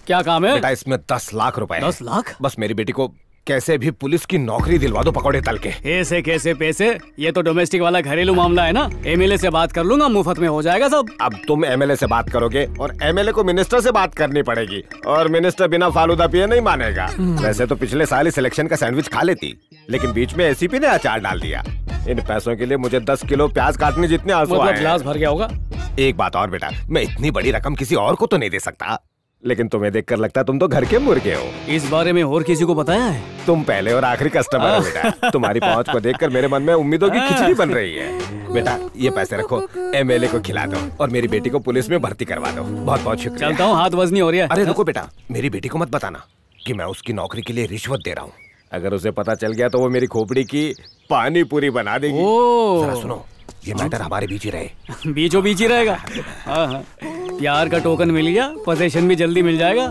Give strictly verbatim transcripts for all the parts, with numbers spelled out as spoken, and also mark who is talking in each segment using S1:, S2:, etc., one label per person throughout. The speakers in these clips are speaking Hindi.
S1: क्या काम है
S2: बेटा? इसमें दस लाख रुपए है।
S1: दस लाख?
S2: बस मेरी बेटी को कैसे भी पुलिस की नौकरी दिलवा दो पकौड़े तल के।
S1: ऐसे कैसे पैसे? ये तो डोमेस्टिक वाला घरेलू मामला है ना। एमएलए से बात कर लूंगा, मुफ्त में हो जाएगा सब।
S2: अब तुम एमएलए से बात करोगे और एमएलए को मिनिस्टर से बात करनी पड़ेगी, और मिनिस्टर बिना फालूदा पिए नहीं मानेगा। वैसे तो पिछले साल इस इलेक्शन का सैंडविच खा लेती, लेकिन बीच में एसीपी ने अचार डाल दिया। इन पैसों के लिए मुझे दस किलो प्याज काटने जितने आंसू आए।
S1: गिलास भर गया होगा।
S2: एक बात और बेटा, मैं इतनी बड़ी रकम किसी और को तो नहीं दे सकता, लेकिन तुम्हें देखकर लगता है तुम तो घर के मुर्गे हो।
S1: इस बारे में और किसी को बताया है?
S2: तुम पहले और आखिरी कस्टमर हो बेटा। तुम्हारी पहुंच को देखकर मेरे मन में उम्मीदों की खिचड़ी बन रही है। बेटा ये पैसे रखो, एमएलए को खिला दो और मेरी बेटी को पुलिस में भर्ती करवा दो। बहुत बहुत शुक्रिया।
S1: चलता हूँ, हाथ वजनी हो रही है।
S2: अरे रुको बेटा, मेरी बेटी को मत बताना कि मैं उसकी नौकरी के लिए रिश्वत दे रहा हूँ। अगर उसे पता चल गया तो वो मेरी खोपड़ी की पानी पूरी बना देगी। जरा सुनो, ये मैटर हमारे बीच ही रहे।
S1: बीचों बीच ही रहेगा। हाँ हाँ, प्यार का टोकन मिल गया, पोजीशन भी जल्दी मिल जाएगा।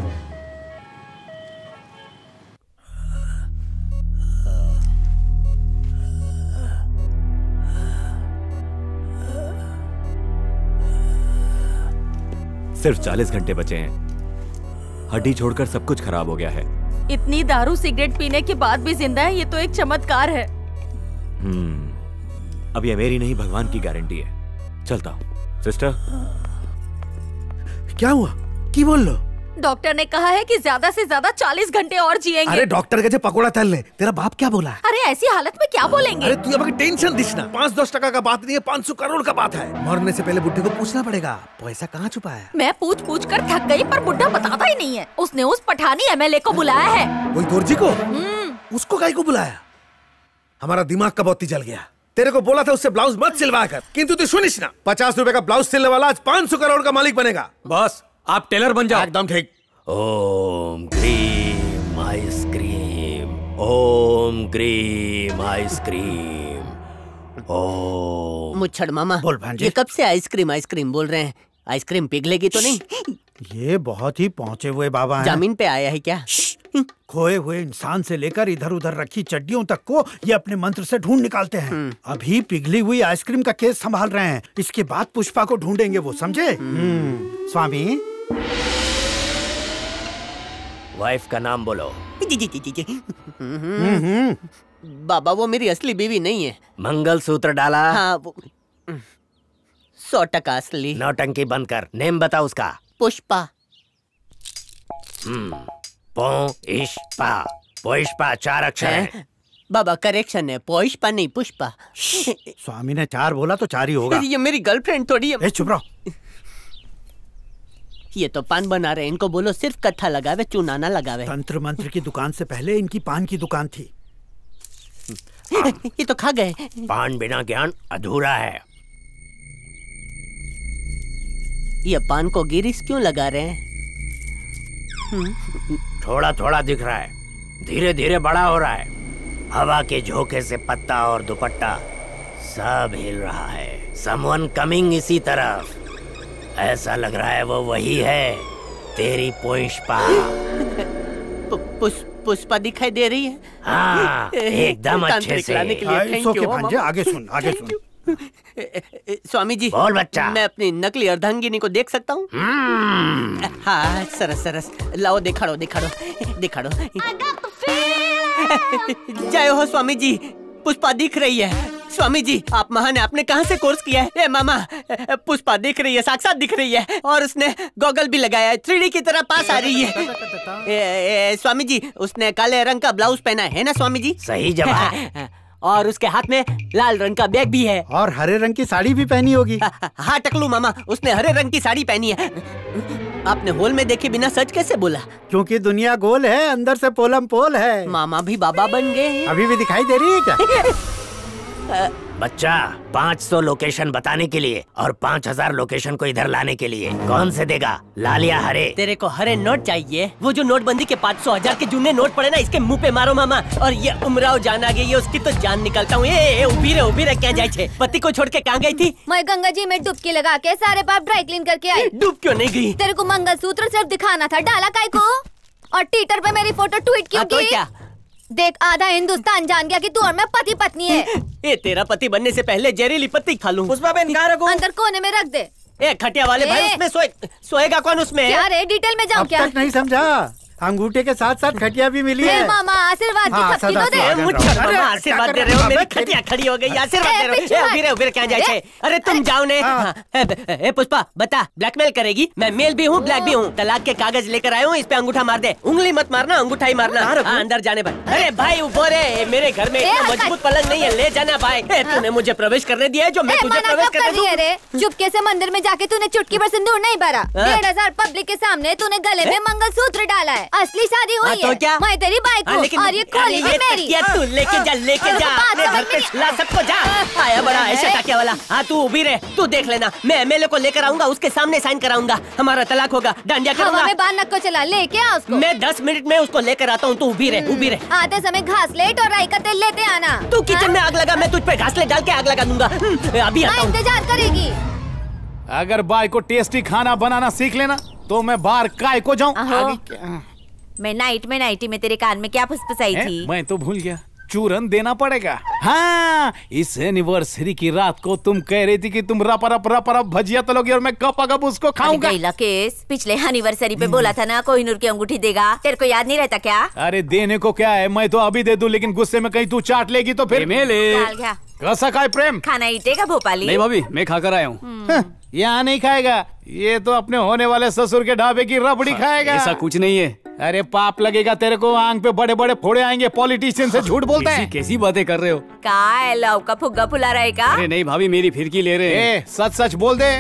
S3: सिर्फ चालीस घंटे बचे हैं। हड्डी छोड़कर सब कुछ खराब हो गया है।
S4: इतनी दारू सिगरेट पीने के बाद भी जिंदा है, ये तो एक चमत्कार है।
S3: हम्म, अब ये मेरी नहीं भगवान की गारंटी है। चलता हूँ। सिस्टर,
S5: क्या हुआ? की बोल लो।
S4: डॉक्टर ने कहा है कि ज्यादा से ज्यादा चालीस घंटे और जिएंगे।
S5: अरे डॉक्टर कहते पकोड़ा तल ले। तेरा बाप क्या बोला है?
S4: अरे ऐसी हालत में क्या बोलेंगे?
S5: अरे तू अब टेंशन दिसना। पाँच दस टका का बात नहीं है, पाँच सौ करोड़ का बात है। मरने से पहले बुढ़े को पूछना पड़ेगा पैसा कहाँ छुपा है।
S4: मैं पूछ पूछ कर थक गई, पर बुढ़ा बताता ही नहीं है। उसने उस पठानी एमएलए को बुलाया है।
S5: वही दोरजी को? उसको काहे को बुलाया? हमारा दिमाग का बत्ती जल गया। तेरे को बोला था उससे ब्लाउज मत सिलवा कर, किंतु तू सुनिस ना। पचास रुपए का ब्लाउज सिलने वाला आज पाँच सौ करोड़ का मालिक बनेगा।
S1: बस आप टेलर बन जाओ।
S5: एकदम ठीक।
S6: ओम क्रीम आइसक्रीम, ओम क्रीम आइसक्रीम, ओम।
S7: मुच्छड़ मामा,
S5: बोल भांजे।
S7: ये कब से आइसक्रीम आइसक्रीम बोल रहे हैं? आइसक्रीम पिघलेगी तो नहीं?
S5: ये बहुत ही पहुंचे हुए बाबा हैं।
S7: जामीन पे आया है क्या?
S5: खोए हुए इंसान से लेकर इधर उधर रखी चड्डियों तक को ये अपने मंत्र से ढूंढ निकालते हैं। अभी पिघली हुई आइसक्रीम का केस संभाल रहे हैं, इसके बाद पुष्पा को ढूंढेंगे वो, समझे? स्वामी,
S6: वाइफ का नाम बोलो।
S7: जी जी जी जी। बाबा वो मेरी असली बीवी नहीं है।
S6: मंगलसूत्र डाला?
S7: हाँ, वो सौ टका असली।
S6: नौटंकी बंद कर, नेम बता उसका।
S7: पुष्पा।
S6: हम्म, पुष्पा। पुष्पा चार अक्षर है।
S7: बाबा करेक्शन है, पुष्पा नहीं पुष्पा।
S5: स्वामी ने चार बोला तो चार ही होगा।
S7: ये मेरी गर्लफ्रेंड थोड़ी है।
S5: चुप रहो।
S7: ये तो पान बना रहे, इनको बोलो सिर्फ कत्था लगावे, चूना ना लगावे।
S5: तंत्र मंत्र की दुकान से पहले इनकी पान की दुकान थी।
S7: ये तो खा गए।
S6: पान बिना ज्ञान अधूरा है।
S7: ये पान को गिरिस क्यों लगा रहे हैं?
S6: थोड़ा थोड़ा दिख रहा है, धीरे धीरे बड़ा हो रहा है। हवा के झोंके से पत्ता और दुपट्टा सब हिल रहा है। समवन कमिंग इसी तरफ। ऐसा लग रहा है वो वही है, तेरी पुष्पा।
S7: पुष, पुष्पा दिखाई दे रही है?
S6: हाँ, एकदम अच्छे से।
S5: के भांजे, आगे सुन, आगे सुन।
S7: स्वामी जी,
S6: बोल बच्चा।
S7: मैं अपनी नकली अर्धांगिनी को देख सकता हूँ? हाँ, सरस सरस। लाओ दिखाड़ो दिखाड़ो दिखाड़ो। जय हो स्वामी जी, पुष्पा दिख रही है। स्वामी जी आप महान है, आपने कहाँ से कोर्स किया है? ए मामा, पुष्पा दिख रही है, साक्षात दिख रही है, और उसने गॉगल भी लगाया है, थ्री डी की तरह पास आ रही है। ए, ए, स्वामी जी उसने काले रंग का ब्लाउज पहना है ना स्वामी जी?
S6: सही जवाब।
S7: और उसके हाथ में लाल रंग का बैग भी है,
S5: और हरे रंग की साड़ी भी पहनी होगी।
S7: हाँ टकलू मामा, उसने हरे रंग की साड़ी पहनी है। आपने होल में देखे बिना सच कैसे बोला?
S5: क्योंकि दुनिया गोल है, अंदर से पोलम पोल है।
S7: मामा भी बाबा बन गए।
S5: अभी भी दिखाई दे रही है क्या?
S6: बच्चा, पाँच सौ लोकेशन बताने के लिए और पाँच हजार लोकेशन को इधर लाने के लिए कौन से देगा, लाल या हरे?
S7: तेरे को हरे नोट चाहिए? वो जो नोटबंदी के पाँच सौ हजार के जूने नोट पड़े ना, इसके मुंह पे मारो मामा। और ये उमराव जान आ गई है, उसकी तो जान निकलता हूँ। ए उभी रे उभी रे, क्या जाए छे? पति को छोड़ के कहाँ गई थी?
S4: मैं गंगा जी में डुबकी लगा के सारे पाप ड्राई क्लीन करके आई।
S7: डूब क्यों नहीं गई?
S4: तेरे को मंगलसूत्र सिर्फ दिखाना था, डाला काय को? और ट्विटर पे मेरी फोटो ट्वीट क्यों की? क्या देख, आधा हिंदुस्तान जान गया कि तू और मैं पति पत्नी है।
S7: ए तेरा पति बनने से पहले जहरीली पत्ती खा लूं।
S4: पुष्पा बहन कहाँ रखूं? अंदर कोने में रख दे।
S7: ए खटिया वाले भाई,
S4: ए!
S7: उसमें सोए सोएगा कौन उसमें?
S4: क्या रे डिटेल में जाऊँ
S5: अब
S4: क्या?
S5: तक नहीं समझा, अंगूठे के साथ साथ खटिया भी मिली
S4: ए
S5: है।
S4: मामा आशीर्वाद
S5: हाँ,
S4: की थपकी तो
S5: सदा
S4: दे।
S5: से आगे
S7: मुझे
S5: रहो।
S7: मामा
S5: अरे,
S7: आशीर्वाद
S5: क्या
S7: दे
S5: कर
S7: रहे हो,
S5: रहे
S7: मेरी
S5: हो?
S7: खटिया खड़ी हो गई, आशीर्वाद
S4: ए,
S7: दे रहे हो।
S4: पीछे
S7: ए,
S4: हट।
S7: उभी रहे, उभी रहे, क्या जाए
S4: ए,
S7: छे? अरे तुम जाओ ने। हाँ, ए, ए, पुष्पा बता, ब्लैकमेल करेगी? मैं मेल भी हूँ, ब्लैक भी हूँ। तलाक के कागज लेकर आया हूँ, इस पे अंगूठा मार दे। उंगली मत मारना, अंगूठा ही मारना। हाँ, अंदर जाने भाई। अरे भाई वो रे, मेरे घर में इतना मजबूत पलंग नहीं है, ले जाना भाई। ए, तूने मुझे प्रवेश करने दिया है जो मैं
S4: ए,
S7: तुझे
S4: मना
S7: प्रवेश
S4: कब कर
S7: करने
S4: रही है
S7: दूं?
S4: रे? चुपके से मंदिर में जाके तूने चुटकी पर सिंदूर नहीं भरा। डेढ़ हजार पब्लिक के सामने तूने गले में मंगलसूत्र डाला है। असली शादी हुई
S7: हाँ, तो
S4: है।
S7: क्या?
S4: मैं तेरी बाइक
S7: हाँ,
S4: हूँ
S7: लेकिन
S4: और ये खोली
S7: अरे,
S4: भी
S7: ये
S4: मेरी।
S7: तकिया तू लेके जा, लेके जा
S4: बात
S7: अपने
S4: समझ
S7: घर
S4: में
S7: पे
S4: नहीं-
S7: ला सबको जा। आया बड़ा ऐसा तकिया वाला। हाँ तू उभी रहे, तू देख लेना, मैं एमएलए को लेकर आऊंगा, उसके सामने साइन कराऊंगा, हमारा तलाक होगा, डांडिया
S4: हवा
S7: करूंगा।
S4: में बांध नक को चला, लेके आ उसको।
S7: मैं दस मिनट में उसको लेकर आता हूँ, तू उभी रहे, उभी रहे।
S4: आते समय घास लेट और राई का तेल लेते आना।
S7: तू किचन में आग लगा, मैं तुझ पे घासले डाल के आग लगा दूंगा। हम्म, अभी आता
S4: हाँ,
S7: हूँ।
S4: इंतजार करेगी।
S8: अगर बाई को टेस्टी खाना बनाना सीख लेना तो मैं बाहर काय को जाऊं।
S9: अहो।
S8: आगे क्या?
S9: मैं नाइट में नाइटी में तेरे कान में क्या फुसफुसाई
S8: हैं?
S9: थी?
S8: मैं तो भूल गया, चूरन देना पड़ेगा। हाँ, इस एनिवर्सरी की रात को तुम कह रही थी कि तुम रप रप रप रप भजिया तलोगी और मैं कप कप उसको खाऊंगा।
S9: अरे गैला केस, पिछले एनिवर्सरी पे बोला था ना कोहिनूर की अंगूठी देगा, तेरे को याद नहीं रहता क्या?
S8: अरे देने को क्या है, मैं तो अभी दे दूं, लेकिन गुस्से में कहीं तू चाट लेगी तो फिर
S1: एमएलए
S9: डाल गया।
S8: कैसा खाए प्रेम?
S9: खाना ईटेगा भोपाली?
S1: नहीं भाभी, मैं खाकर आया हूँ।
S8: हाँ, यहाँ नहीं खाएगा, ये तो अपने होने वाले ससुर के ढाबे की रबड़ी खाएगा।
S1: ऐसा कुछ नहीं है।
S8: अरे पाप लगेगा तेरे को, आंख पे बड़े बड़े फोड़े आएंगे, पॉलिटिशियन से झूठ बोलते
S1: कैसी
S8: हैं।
S1: कैसी बातें कर रहे हो?
S9: का है, लव का फुग्गा फुला रहेगा?
S1: अरे नहीं भाभी, मेरी फिरकी ले रहे हैं।
S8: ए, सच सच बोल दे।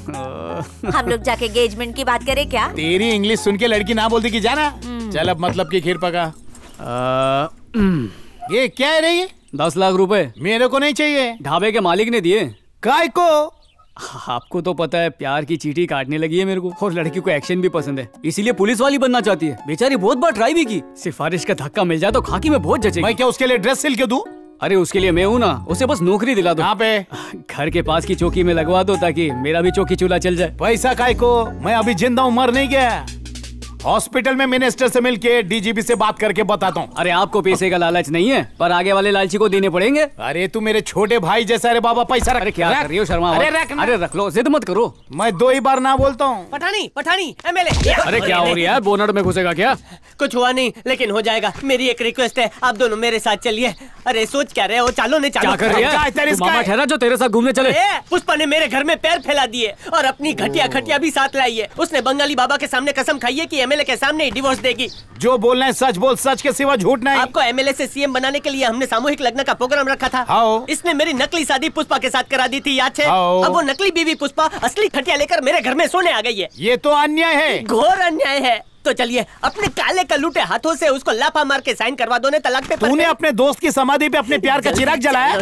S9: हम लोग जाके एंगेजमेंट की बात करें क्या?
S8: तेरी इंग्लिश सुन के लड़की ना बोलती कि जाना। चल अब मतलब की खीर पका।
S1: आ,
S8: ये क्या है रे ये?
S1: दस लाख रुपए
S8: मेरे को नहीं चाहिए।
S1: ढाबे के मालिक ने दिए।
S8: काय को?
S1: आपको तो पता है, प्यार की चीटी काटने लगी है मेरे को, और लड़की को एक्शन भी पसंद है, इसीलिए पुलिस वाली बनना चाहती है। बेचारी बहुत बार ट्राई भी की, सिफारिश का धक्का मिल जाए तो खाकी में बहुत जचेगी।
S8: मैं क्या उसके लिए ड्रेस सिल के दूं?
S1: अरे उसके लिए मैं हूँ ना, उसे बस नौकरी दिला दो।
S8: कहाँ पे?
S1: घर के पास की चौकी में लगवा दो, ताकि मेरा भी चौकी चूल्हा चल जाए।
S8: पैसा काय को? मैं अभी जिंदा हूँ, मर नहीं गया। हॉस्पिटल में मिनिस्टर से मिलके डीजीपी से बात करके बताता हूँ।
S1: अरे आपको पैसे का लालच नहीं है, पर आगे वाले लालची को देने पड़ेंगे।
S8: अरे तू मेरे छोटे भाई जैसा। अरे बाबा पैसा रख।
S1: अरे क्या
S8: रख।
S1: कर रही हो शर्मा?
S8: अरे रख ना।
S1: अरे रख लो, जिद मत करो।
S8: मैं दो ही बार ना बोलता हूँ।
S7: पठानी पठानी एमएलए।
S1: अरे क्या हो रही है, बोनट में घुसेगा क्या?
S7: कुछ हुआ नहीं, लेकिन हो जाएगा। मेरी एक रिक्वेस्ट है, आप दोनों मेरे साथ चलिए। अरे सोच क्या रहे हो, चालो नहीं चालो।
S1: क्या कर रही
S8: क्या है
S1: है?
S8: तेरे
S1: तू मामा
S8: इसका?
S1: ठहरा जो तेरे साथ घूमने चले।
S7: ए, पुष्पा ने मेरे घर में पैर फैला दिए और अपनी घटिया खटिया भी साथ लाई है। उसने बंगाली बाबा के सामने कसम खाई है कि एमएलए के सामने ही डिवोर्स देगी।
S8: जो बोलना है सच बोल, सच के सिवा झूठ नहीं।
S7: आपको एमएलए से सीएम बनाने के लिए हमने सामूहिक लग्न का प्रोग्राम रखा था।
S8: आओ।
S7: इसने मेरी नकली शादी पुष्पा के साथ करा दी थी, याद है?
S8: आओ।
S7: अब वो नकली बीवी पुष्पा असली खटिया लेकर मेरे घर में सोने आ गई है।
S8: ये तो अन्याय है।
S7: घोर अन्याय है। तो चलिए अपने काले कलूटे हाथों से उसको लाफा मार के साइन करवा दो ने तलाक पेपर।
S8: तूने अपने दोस्त की समाधि पे अपने प्यार का चिराग जलाया।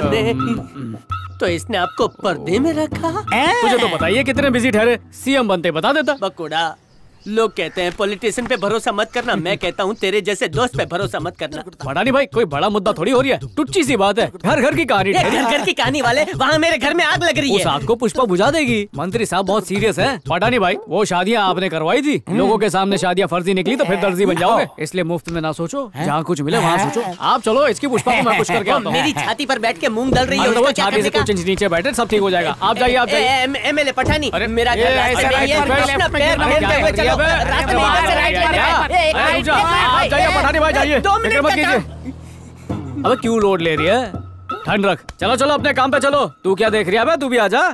S7: तो इसने आपको पर्दे में रखा।
S1: तुझे तो बताइए कितने बिजी ठहरे, सीएम बनते बता देता।
S7: बकुड़ा, लोग कहते हैं पॉलिटिशियन पे भरोसा मत करना, मैं कहता हूँ तेरे जैसे दोस्त पे भरोसा मत करना।
S1: बड़ा नहीं भाई, कोई बड़ा मुद्दा थोड़ी हो रही है, टुच्ची सी बात है। घर घर की कहानी
S7: ये
S1: ठहरी।
S7: घर घर की कहानी वाले, वहाँ मेरे घर में आग लग रही
S1: उस
S7: है।
S1: आग को पुष्पा बुझा देगी। मंत्री साहब बहुत सीरियस है। पता नहीं भाई, वो शादियां आपने करवाई थी, लोगों के सामने शादियां फर्जी निकली तो फिर दर्जी बन जाओगे। इसलिए मुफ्त में ना सोचो, जहाँ कुछ मिले वहाँ सोचो। आप चलो, इसकी पुष्पा को मैं कुछ करके आता हूँ।
S7: मेरी छाती पर बैठ के मूंग दल रही है,
S1: मान लो
S7: उसका
S1: वो
S7: क्या
S1: छाती से
S7: करने
S1: कुछ
S7: का?
S1: इंच नीचे बैठे, सब ठीक हो जाएगा। आप जाइए, आप जाइए।
S7: एमएलए पठानी,
S1: अरे,
S7: मेरा
S8: ये
S7: घर रास्ते
S8: ऐसा
S7: में ही है,
S8: राइट पर
S7: अपना
S8: लेफ्ट में
S7: पैर
S8: गिरना
S7: फेरते
S8: क्या
S7: हुए
S8: कर
S7: चलो।
S8: रही है बे?
S7: रास्ते में यहाँ से राइट मारो। ए, एक
S1: अरे
S7: मिनट,
S1: रुक जाओ, आप जाइए पठानी भाई, जाइए।
S7: दो मिनट
S1: फिक्र मत
S7: का
S1: कीजिए। अबे क्यों लोड ले रही है? ठंड रख। चलो चलो अपने काम पे चलो। तू क्या देख रही है बे? तू भी आजा।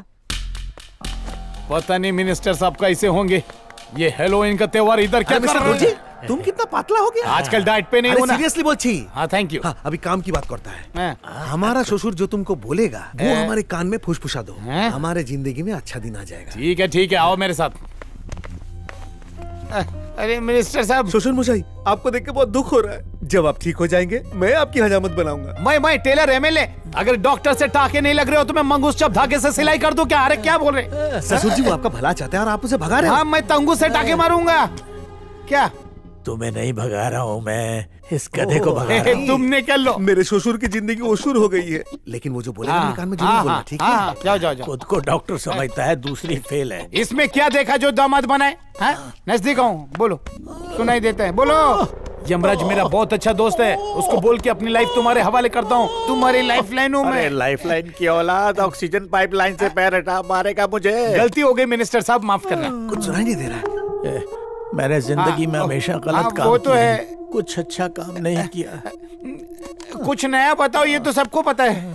S8: पता नहीं मिनिस्टर साहब कैसे होंगे। ये हेलोइन का त्योहार इधर क्या कर रहे हैं?
S10: तुम कितना पतला हो गया
S8: आजकल डाइट पे नहीं होना।
S10: सीरियसली बोल छी।
S8: हाँ थैंक यू।
S10: हाँ, अभी काम की बात करता है।
S8: हाँ।
S10: हमारा ससुर जो तुमको बोलेगा वो
S8: हैं?
S10: हमारे कान में फुसफुसा दो।
S8: हैं?
S10: हमारे जिंदगी में अच्छा दिन आ जाएगा।
S8: ठीक है ठीक है, आओ मेरे साथ। अरे मिनिस्टर साहब।
S10: ससुर मुझे आपको देख के बहुत दुख हो रहा है। जब आप ठीक हो जाएंगे मैं आपकी हजामत बनाऊंगा।
S8: मैं मैं टेलर एमएलए, अगर डॉक्टर से टाके नहीं लग रहे हो तो मैं मंगूस चप धागे से सिलाई कर दूं क्या? अरे क्या बोल रहे?
S10: ससुर जी वो आपका भला चाहते हैं और आप उसे भगा रहे हो।
S8: हाँ मैं तंगू से टाके मारूंगा। क्या
S6: तुम्हें नहीं भगा रहा हूँ मैं, इस गधे को भगा
S8: ए,
S6: रहा हूँ।
S8: तुमने क्या लो?
S10: मेरे ससुर की जिंदगी ओशुर हो गई है, लेकिन वो जो बोलेगा मेरे कान में जरूर बोलना, ठीक है?
S8: हाँ, जाओ जाओ जाओ।
S6: खुद को डॉक्टर समझता है, दूसरी फेल है।
S8: इसमें क्या देखा जो दामाद बनाए? हाँ? नजदीक आऊं, बोलो। सुनाई देता है, बोलो। यमराज मेरा बहुत अच्छा दोस्त है, उसको बोल के अपनी लाइफ तुम्हारे हवाले करता हूँ। तुम्हारी लाइफ लाइन हूँ मैं।
S3: लाइफ लाइन की औलाद, ऑक्सीजन पाइपलाइन से पैर हटा, मारेगा मुझे।
S8: गलती हो गई मिनिस्टर साहब, माफ करना।
S11: कुछ सुनाई नहीं दे रहा है। मैंने जिंदगी में हमेशा गलत काम
S8: वो तो
S11: किया
S8: है,
S11: कुछ अच्छा काम नहीं किया।
S8: कुछ नया बताओ, ये तो सबको पता है।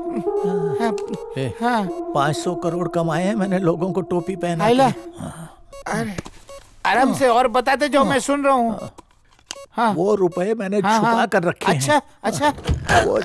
S11: हाँ। पाँच सौ करोड़ कमाए हैं मैंने, लोगों को टोपी पहना।
S8: अरे आराम से और बताते जो मैं सुन रहा हूँ।
S11: हाँ। वो रुपए मैंने
S8: हाँ,
S11: छुपा
S8: हाँ,
S11: कर रखे
S8: अच्छा,
S11: हैं।
S8: अच्छा
S11: वो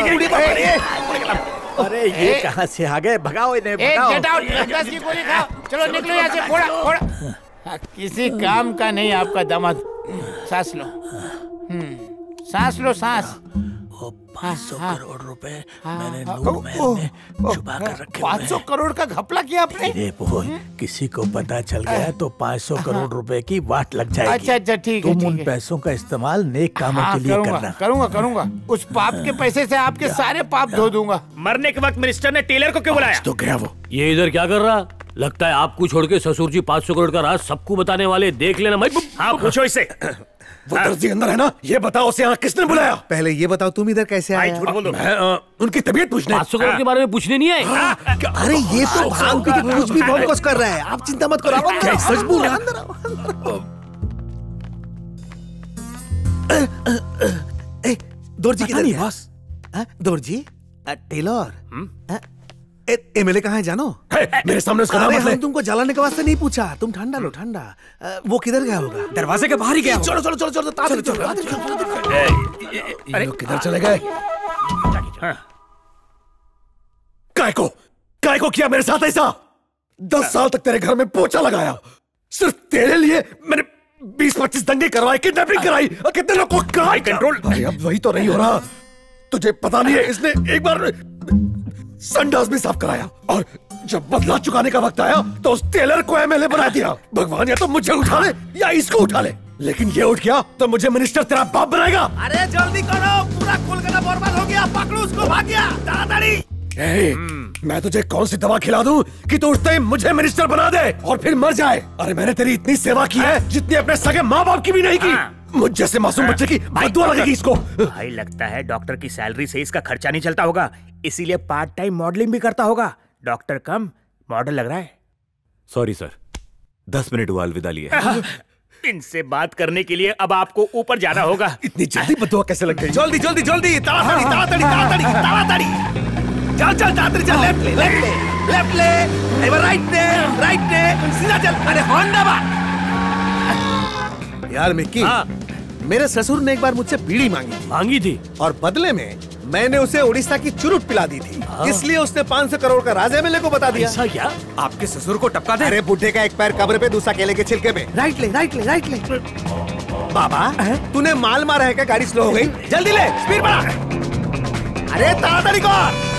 S11: अरे ये कहाँ से आ गए? भगाओ इन्हें, भगाओ।
S8: दस की गोली खाओ, चलो निकलो यहाँ से। फोड़ा फोड़ा। किसी काम का नहीं आपका दामाद। सांस लो, सांस लो, सांस।
S11: वो पाँच सौ करोड़ रुपए मैंने नूर महल में छुपा कर रखे।
S8: पाँच सौ करोड़ का घपला किया आपने?
S11: अरे बोल, किसी को पता चल गया तो पाँच सौ करोड़ रुपए की वाट लग जाएगी।
S8: अच्छा अच्छा ठीक है।
S11: तुम उन पैसों का इस्तेमाल नेक कामों के लिए
S8: करूंगा,
S11: करना।
S8: करूंगा करूंगा उस पाप के पैसे से आपके सारे पाप धो दूंगा।
S3: मरने के वक्त मिनिस्टर ने टेलर को क्यों बुलाया?
S11: तो गया वो।
S12: ये इधर क्या कर रहा? लगता है आपको छोड़ के ससुर जी पाँच सौ करोड़ का राज सबको बताने वाले। देख लेना मैं।
S3: हाँ पूछो इससे।
S10: वो दर्जी अंदर है ना, ये बताओ उसे यहाँ किसने बुलाया?
S13: पहले ये बताओ तुम इधर कैसे आए?
S3: झूठ बोल दो।
S10: मैं आ, उनकी तबीयत पूछने।
S12: पाँच सौ करोड़ के बारे में पूछने नहीं आए।
S13: अरे ये तो भांग पी के कुछ भी बकवास कर रहा है, आप चिंता मत करो। क्या सच बोल रहा है? दोरजी किधर है? बॉस दोरजी टेलर एमएलए कहाँ है जानो?
S10: मेरे सामने उसका नाम मत ले।
S13: हम तुमको जलाने के वास्ते नहीं पूछा, तुम ठंडा लो ठंडा। वो किधर गया होगा?
S7: दरवाजे के बाहर ही गया।
S13: चलो चलो चलो चलो ताड़ाताड़ी चलो।
S10: ये लोग किधर चले गए? काय को काय को किया मेरे साथ ऐसा? दस साल तक तेरे घर में पोछा लगाया, सिर्फ तेरे लिए मैंने बीस पच्चीस दंगे करवाए, किडनैपिंग कराई, और कितने लोग को कहा कंट्रोल। अरे अब वही तो नहीं हो रहा, तुझे पता नहीं है। इसने एक बार संडास भी साफ कराया, और जब बदला चुकाने का वक्त आया तो उस टेलर को एमएलए बना दिया। भगवान या तो मुझे उठा ले या इसको उठा ले, लेकिन ये उठ गया तो मुझे मिनिस्टर तेरा बाप बनाएगा।
S11: अरे जल्दी करो, पूरा कोलकाता बर्बाद हो गया। पकड़ो उसको, भाग गया। ताड़ाताड़ी।
S10: ए, मैं तुझे कौन सी दवा खिला दूं कि तू उठते ही मुझे मिनिस्टर बना दे और फिर मर जाए? अरे मैंने तेरी इतनी सेवा की है जितनी अपने सगे माँ बाप की भी नहीं की। मुझ जैसे मासूम बच्चे की बद्दुआ लगेगी इसको।
S3: भाई लगता है डॉक्टर की सैलरी से इसका खर्चा नहीं चलता होगा, इसीलिए पार्ट टाइम मॉडलिंग भी करता होगा। डॉक्टर कम मॉडल लग रहा है। सॉरी सर, दस मिनट हुआ अलविदा लिए। इनसे बात करने के लिए अब आपको ऊपर जाना होगा।
S10: इतनी जल्दी बद्दुआ कैसे लग गई?
S11: जल्दी जल्दी जल्दी, ताड़ाताड़ी ताड़ाताड़ी ताड़ाताड़ी ताड़ाताड़ी। चल चल ताड़ाताड़ी चल। लेफ्ट ले लेफ्ट ले लेफ्ट ले, एवर राइट ले राइट ले, सीधा चल। अरे हॉर्न दबा।
S13: यार मिक्की, मेरे ससुर ने एक बार मुझसे बीड़ी मांगी थी
S12: मांगी थी
S13: और बदले में मैंने उसे उड़ीसा की चुरुट पिला दी थी। इसलिए उसने पाँच सौ करोड़ का राज एमएलए को बता दिया।
S12: ऐसा क्या?
S7: आपके ससुर को टपका दे।
S13: अरे बुढ़े का एक पैर कब्र पे, दूसरा केले के छिलके पे। राइट ले राइट ले राइट ले। बाबा तूने माल मारा है क्या? गाड़ी स्लो हो गई, जल्दी ले, स्पीड बढ़ा। अरे ताड़ाताड़ी कर।